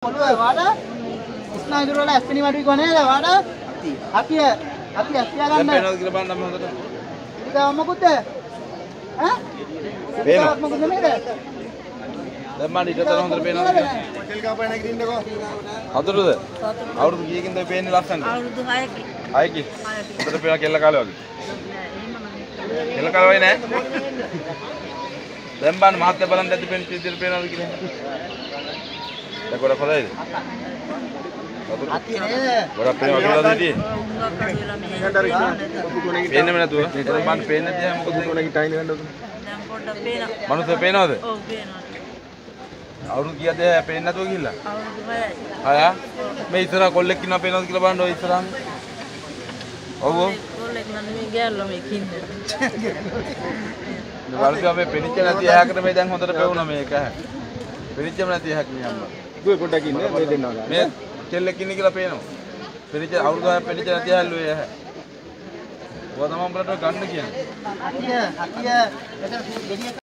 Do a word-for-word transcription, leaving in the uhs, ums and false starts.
පොළොව වාඩ ස්නායුර වල ඇස්පිනි වඩුයි කොනේද වාඩ අපි අපි ඇස්පියා ගන්න දැන් පේනවද කියලා බලන්න හොඳට ඒක මොකද ඈ පේනවද මොකද නේද දැන් මම ඊටතර හොඳට පේනවද කියලා ටෙල් කාපය නැගිටින්නකෝ හතුරුද අවුරුදු කීයකින්ද පේන්නේ ලස්සනට අවුරුදු හයකින් හයකින් හතර පේනවා කෙල්ල කාලේ වගේ කෙල්ල කාලේ වගේ නෑ දැන් බලන්න මහත්ය බලන්න ඇද්ද පේන විදියට පේනවද කියලා දැන් ගොඩක් හොඳයිද අති නේද ගොඩක් පේනවා කියලාද හිටියේ පේන්නෙම නැතුව මම පේන්නේ නැති හැම මොකද කොනගේ ටයින් ගන්නවද දැන් පොඩ්ඩක් පේනවා මනුස්සය පේනවද ඔව් පේනවා අවුරුදු කීයද පේන්නේ නැතුව ගිහිල්ලා අවුරුදු හයයි හය මේ ඉස්සරහ කොල්ලෙක් ඉන්නවා පේනවද කියලා බලන්න ඔය ඉස්සරහම ඔව් ඔව් කොල්ලෙක් නෙමෙයි ගෑල්ලා මේ කින්නේ මේ වලට අපි පෙනිච්ච නැති ඇහැකට මේ දැන් හොඳට පෙවුනා මේක ඇහැ පෙනිච්චම නැති ඇහැක් නේ අම්මා දුවේ පොඩ්ඩක් ඉන්නේ මේ දෙන්නවා ගන්න මේ කෙල්ලෙක් ඉන්නේ කියලා පේනවා පෙනිච්ච අවුරුදු හයක් පෙනිච්ච නැති ඇහැල්ලු ඒ ඇහැ ඔයා තමයි උඹලට ගන්න කියන්නේ අතිය අතිය